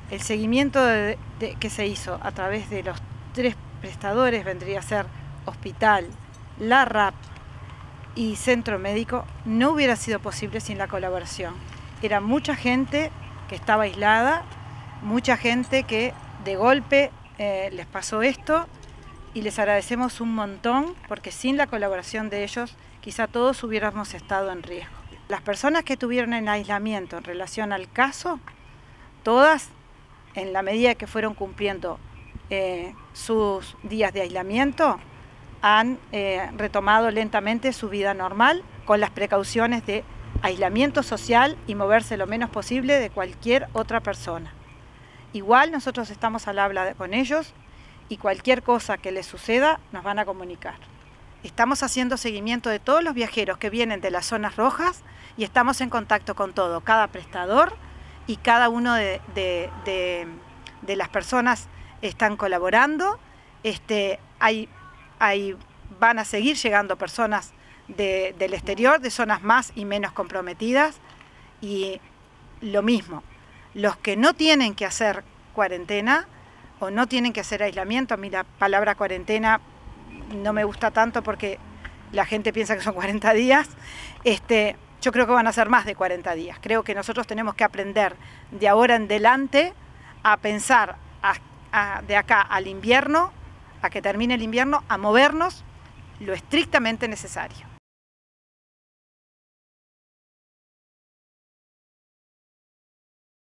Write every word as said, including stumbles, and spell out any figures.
el seguimiento de, de, que se hizo a través de los tres prestadores, vendría a ser hospital, la R A P y centro médico, no hubiera sido posible sin la colaboración. Era mucha gente que estaba aislada, mucha gente que de golpe eh, les pasó esto, y les agradecemos un montón porque sin la colaboración de ellos quizá todos hubiéramos estado en riesgo. Las personas que estuvieron en aislamiento en relación al caso, todas, en la medida que fueron cumpliendo eh, sus días de aislamiento, han eh, retomado lentamente su vida normal con las precauciones de aislamiento social y moverse lo menos posible de cualquier otra persona. Igual nosotros estamos al habla de, con ellos, y cualquier cosa que les suceda nos van a comunicar. Estamos haciendo seguimiento de todos los viajeros que vienen de las zonas rojas y estamos en contacto con todo, cada prestador y cada uno de, de, de, de las personas están colaborando. Este, hay, hay, van a seguir llegando personas de, del exterior, de zonas más y menos comprometidas, y lo mismo, los que no tienen que hacer cuarentena o no tienen que hacer aislamiento. A mí la palabra cuarentena no me gusta tanto porque la gente piensa que son cuarenta días. Este, yo creo que van a ser más de cuarenta días. Creo que nosotros tenemos que aprender de ahora en adelante a pensar a, a, de acá al invierno, a que termine el invierno, a movernos lo estrictamente necesario.